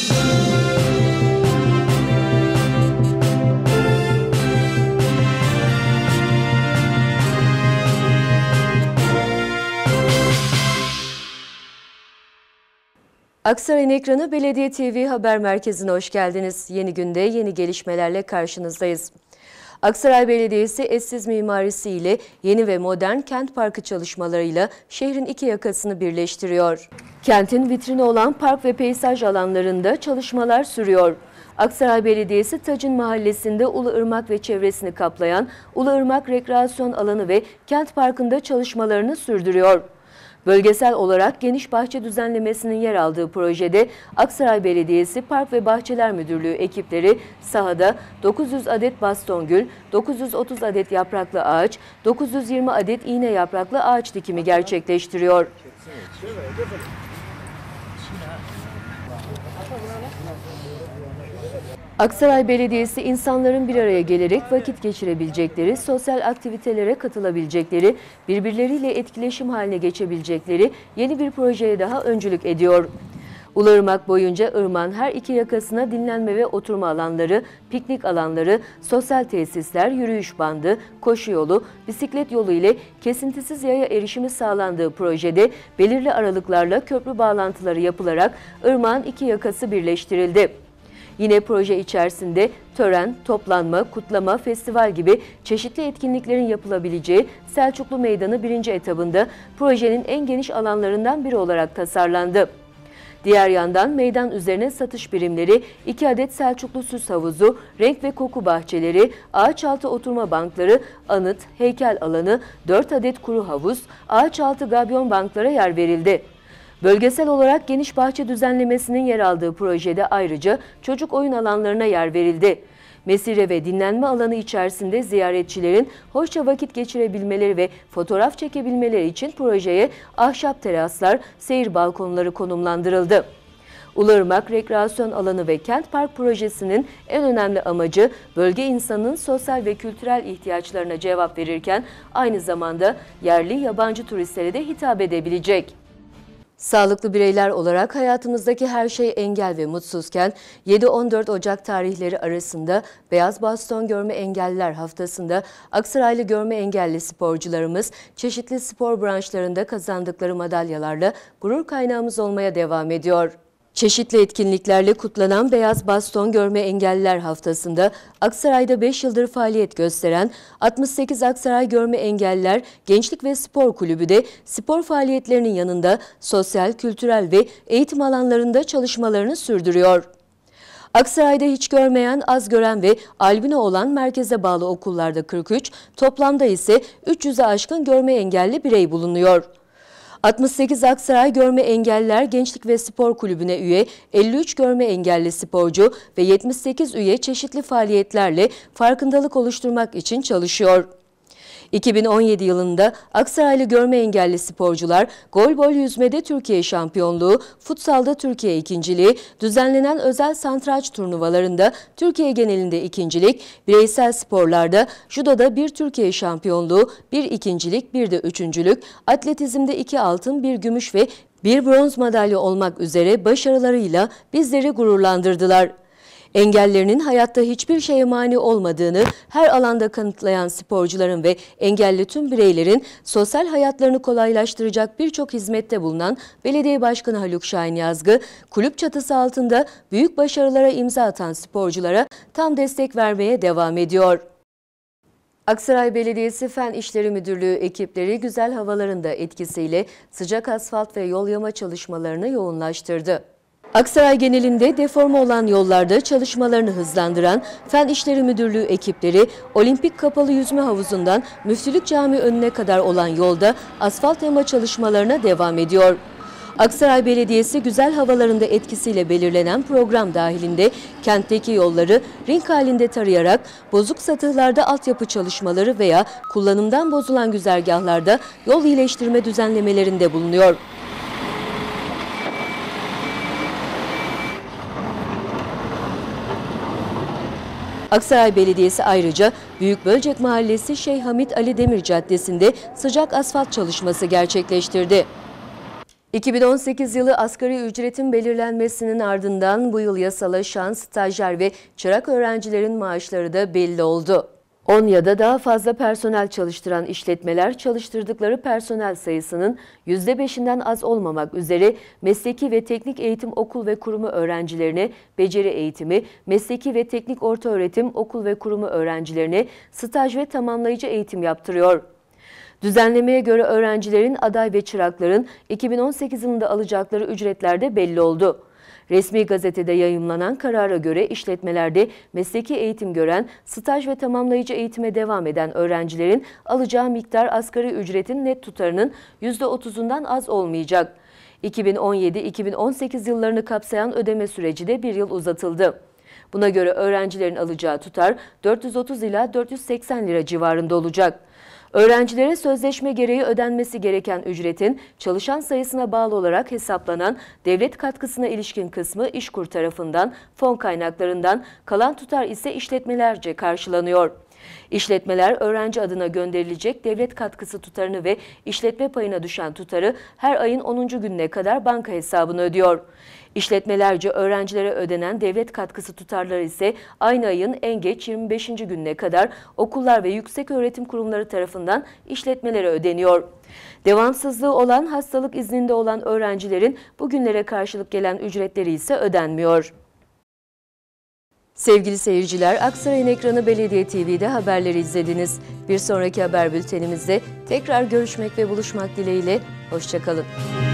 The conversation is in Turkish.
Aksaray'ın ekranı Belediye TV Haber Merkezi'ne hoş geldiniz. Yeni günde yeni gelişmelerle karşınızdayız. Aksaray Belediyesi eşsiz mimarisiyle yeni ve modern kent parkı çalışmalarıyla şehrin iki yakasını birleştiriyor. Kentin vitrini olan park ve peyzaj alanlarında çalışmalar sürüyor. Aksaray Belediyesi Tacın Mahallesi'nde Uluırmak ve çevresini kaplayan Uluırmak Rekreasyon Alanı ve Kent Parkı'nda çalışmalarını sürdürüyor. Bölgesel olarak geniş bahçe düzenlemesinin yer aldığı projede Aksaray Belediyesi Park ve Bahçeler Müdürlüğü ekipleri sahada 900 adet bastongül, 930 adet yapraklı ağaç, 920 adet iğne yapraklı ağaç dikimi gerçekleştiriyor. Aksaray Belediyesi insanların bir araya gelerek vakit geçirebilecekleri, sosyal aktivitelere katılabilecekleri, birbirleriyle etkileşim haline geçebilecekleri yeni bir projeye daha öncülük ediyor. Uluırmak boyunca ırmağın her iki yakasına dinlenme ve oturma alanları, piknik alanları, sosyal tesisler, yürüyüş bandı, koşu yolu, bisiklet yolu ile kesintisiz yaya erişimi sağlandığı projede belirli aralıklarla köprü bağlantıları yapılarak ırmağın iki yakası birleştirildi. Yine proje içerisinde tören, toplanma, kutlama, festival gibi çeşitli etkinliklerin yapılabileceği Selçuklu Meydanı 1. etabında projenin en geniş alanlarından biri olarak tasarlandı. Diğer yandan meydan üzerine satış birimleri, 2 adet Selçuklu süs havuzu, renk ve koku bahçeleri, ağaç altı oturma bankları, anıt, heykel alanı, 4 adet kuru havuz, ağaç altı gabyon banklara yer verildi. Bölgesel olarak geniş bahçe düzenlemesinin yer aldığı projede ayrıca çocuk oyun alanlarına yer verildi. Mesire ve dinlenme alanı içerisinde ziyaretçilerin hoşça vakit geçirebilmeleri ve fotoğraf çekebilmeleri için projeye ahşap teraslar, seyir balkonları konumlandırıldı. Uluırmak Rekreasyon Alanı ve Kent Park projesinin en önemli amacı bölge insanının sosyal ve kültürel ihtiyaçlarına cevap verirken aynı zamanda yerli yabancı turistlere de hitap edebilecek. Sağlıklı bireyler olarak hayatımızdaki her şey engel ve mutsuzken 7-14 Ocak tarihleri arasında Beyaz Baston Görme Engelliler Haftası'nda Aksaraylı görme engelli sporcularımız çeşitli spor branşlarında kazandıkları madalyalarla gurur kaynağımız olmaya devam ediyor. Çeşitli etkinliklerle kutlanan Beyaz Baston Görme Engelliler Haftası'nda Aksaray'da 5 yıldır faaliyet gösteren 68 Aksaray Görme Engelliler Gençlik ve Spor Kulübü de spor faaliyetlerinin yanında sosyal, kültürel ve eğitim alanlarında çalışmalarını sürdürüyor. Aksaray'da hiç görmeyen, az gören ve albino olan merkeze bağlı okullarda 43, toplamda ise 300'e aşkın görme engelli birey bulunuyor. 68 Aksaray Görme Engelliler Gençlik ve Spor Kulübü'ne üye 53 görme engelli sporcu ve 78 üye çeşitli faaliyetlerle farkındalık oluşturmak için çalışıyor. 2017 yılında Aksaraylı görme engelli sporcular golbol yüzmede Türkiye şampiyonluğu, futsalda Türkiye ikinciliği, düzenlenen özel satranç turnuvalarında Türkiye genelinde ikincilik, bireysel sporlarda judoda bir Türkiye şampiyonluğu, bir ikincilik, bir de üçüncülük, atletizmde 2 altın, 1 gümüş ve 1 bronz madalya olmak üzere başarılarıyla bizleri gururlandırdılar. Engellerinin hayatta hiçbir şeye mani olmadığını her alanda kanıtlayan sporcuların ve engelli tüm bireylerin sosyal hayatlarını kolaylaştıracak birçok hizmette bulunan Belediye Başkanı Haluk Şahin Yazgı, kulüp çatısı altında büyük başarılara imza atan sporculara tam destek vermeye devam ediyor. Aksaray Belediyesi Fen İşleri Müdürlüğü ekipleri güzel havaların da etkisiyle sıcak asfalt ve yol yama çalışmalarını yoğunlaştırdı. Aksaray genelinde deforme olan yollarda çalışmalarını hızlandıran Fen İşleri Müdürlüğü ekipleri Olimpik Kapalı Yüzme Havuzu'ndan Müftülük Camii önüne kadar olan yolda asfalt yama çalışmalarına devam ediyor. Aksaray Belediyesi güzel havalarında etkisiyle belirlenen program dahilinde kentteki yolları ring halinde tarayarak bozuk satıhlarda altyapı çalışmaları veya kullanımdan bozulan güzergahlarda yol iyileştirme düzenlemelerinde bulunuyor. Aksaray Belediyesi ayrıca Büyükbölcek Mahallesi Şeyh Hamit Ali Demir Caddesi'nde sıcak asfalt çalışması gerçekleştirdi. 2018 yılı asgari ücretin belirlenmesinin ardından bu yıl yasalaşan stajyer ve çırak öğrencilerin maaşları da belli oldu. 10 ya da daha fazla personel çalıştıran işletmeler çalıştırdıkları personel sayısının %5'inden az olmamak üzere mesleki ve teknik eğitim okul ve kurumu öğrencilerine beceri eğitimi, mesleki ve teknik ortaöğretim okul ve kurumu öğrencilerine staj ve tamamlayıcı eğitim yaptırıyor. Düzenlemeye göre öğrencilerin, aday ve çırakların 2018 yılında alacakları ücretler de belli oldu. Resmi gazetede yayımlanan karara göre işletmelerde mesleki eğitim gören, staj ve tamamlayıcı eğitime devam eden öğrencilerin alacağı miktar asgari ücretin net tutarının %30'undan az olmayacak. 2017-2018 yıllarını kapsayan ödeme süreci de bir yıl uzatıldı. Buna göre öğrencilerin alacağı tutar 430 ila 480 lira civarında olacak. Öğrencilere sözleşme gereği ödenmesi gereken ücretin çalışan sayısına bağlı olarak hesaplanan devlet katkısına ilişkin kısmı İşkur tarafından, fon kaynaklarından, kalan tutar ise işletmelerce karşılanıyor. İşletmeler öğrenci adına gönderilecek devlet katkısı tutarını ve işletme payına düşen tutarı her ayın 10. gününe kadar banka hesabına ödüyor. İşletmelerce öğrencilere ödenen devlet katkısı tutarları ise aynı ayın en geç 25. gününe kadar okullar ve yükseköğretim kurumları tarafından işletmelere ödeniyor. Devamsızlığı olan, hastalık izninde olan öğrencilerin bugünlere karşılık gelen ücretleri ise ödenmiyor. Sevgili seyirciler, Aksaray'ın ekranı Belediye TV'de haberleri izlediniz. Bir sonraki haber bültenimizde tekrar görüşmek ve buluşmak dileğiyle, hoşça kalın.